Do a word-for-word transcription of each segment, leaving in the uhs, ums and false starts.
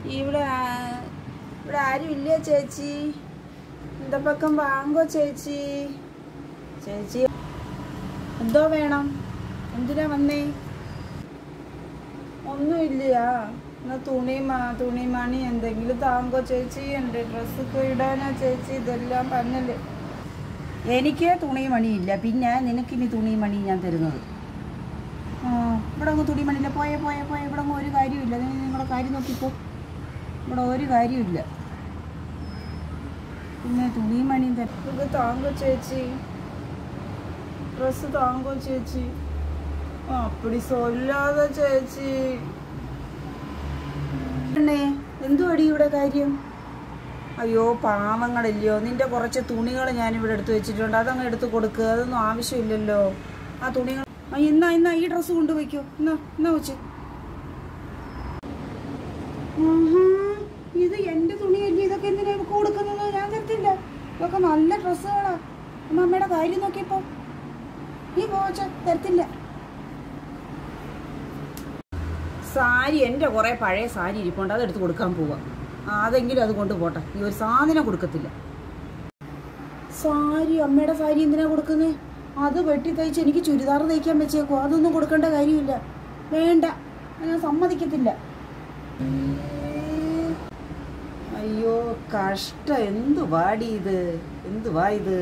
ഇവിടെ ഇവിടെ ആരും ഇല്ല ചേച്ചി. இந்த பக்கம் വാങ്ങോ ചേച്ചി. ചേച്ചി എന്തോ വേണം? എന്തിനാ വന്നേ? ഒന്നുമില്ല. എന്നാ തുണി തുണി മണി എന്തെങ്കിലും താങ്കോ ചേച്ചി. എൻ്റെ ഡ്രസ്സൊക്കെ ഇടാനാ ചേച്ചി. ഇതെല്ലാം പന്നല്. എനിക്ക് തുണി മണിയില്ല, പിന്നെ നിനക്കിനി തുണി മണി ഞാൻ തരുന്നത്. ആ ഇവിടെ അങ്ങ് തുണി മണിയില്ല. പോയേ പോയേ പോയേ ഇവിടെ അങ്ങ് ഒരു കാര്യമില്ല. നീ നിങ്ങളുടെ കാര്യം നോക്കിപ്പോ. ഇവിടെ ഒരു കാര്യമില്ല. പിന്നെ തുണി മണിയും തരക്ക് താങ്കോ ചേച്ചി. ഡ്രസ്സ് താങ്കോ ചേച്ചി. ആ അപ്പടി സൊല്ലാതെ ചേച്ചി. എന്തുവാടി ഇവിടെ കാര്യം? അയ്യോ പാവങ്ങളില്ലയോ. നിന്റെ കുറച്ച് തുണികൾ ഞാനിവിടെ എടുത്ത് വെച്ചിട്ടുണ്ട്. അതങ്ങ് എടുത്ത് കൊടുക്കുക. അതൊന്നും ആവശ്യമില്ലല്ലോ ആ തുണികൾ. ആ എന്നാ എന്നാ ഈ ഡ്രസ്സ് കൊണ്ടുപോയിക്കോ. എന്നാ എന്നാ വെച്ച്. ഇത് എൻ്റെ തുണിയല്ലേ. ഇതൊക്കെ എന്തിനാ കൊടുക്കുന്നത്? ഞാൻ തരത്തില്ല. ഇതൊക്കെ നല്ല ഡ്രസ്സുകളാ. അമ്മയുടെ കാര്യം നോക്കിയപ്പോ നീ പോവച്ച തരത്തില്ല. സാരി എൻ്റെ കുറേ പഴയ സാരി ഇരിപ്പുണ്ട്. അതെടുത്ത് കൊടുക്കാൻ പോവാ. അതെങ്കിലും അത് കൊണ്ട് പോട്ടെ. ഈ ഒരു സാധനം കൊടുക്കത്തില്ല. സാരി അമ്മയുടെ സാരി എന്തിനാ കൊടുക്കുന്നത്? അത് വെട്ടി തയ്ച്ച് എനിക്ക് ചുരിദാർ തയ്ക്കാൻ വെച്ചേക്കോ. അതൊന്നും കൊടുക്കേണ്ട കാര്യമില്ല. വേണ്ട, ഞാൻ സമ്മതിക്കത്തില്ല. അയ്യോ കഷ്ടം. എന്തുവാടി ഇത്? എന്തുവാ ഇത്?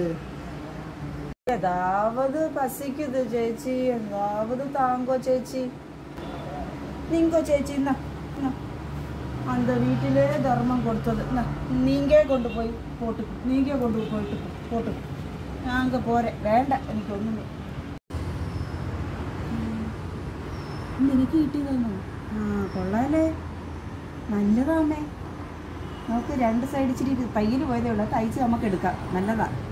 ഏതാവത് പസിക്കുന്നത് ചേച്ചി. എന്താവത് താങ്കോ ചേച്ചി. നിങ്കോ ചേച്ചി. എന്നാ அந்த வீட்டிலே தர்மம் கொடுத்தது. நீங்கே கொண்டு போய் போட்டுக்கு. நீங்கே கொண்டு போயிட்டு போட்டுக்கு. நான் அங்கே போகிறேன். வேண்டாம் எனக்கு ஒன்றுமே. എനിക്ക് കിട്ടിയതാണോ? ആ കൊള്ളാലേ. നല്ലതാണേ. നമുക്ക് രണ്ട് സൈഡ് ഇച്ചിരി തയ്യൽ പോയതേ ഉള്ളൂ. തയ്ച്ച് നമുക്ക് എടുക്കാം. നല്ലതാണ്.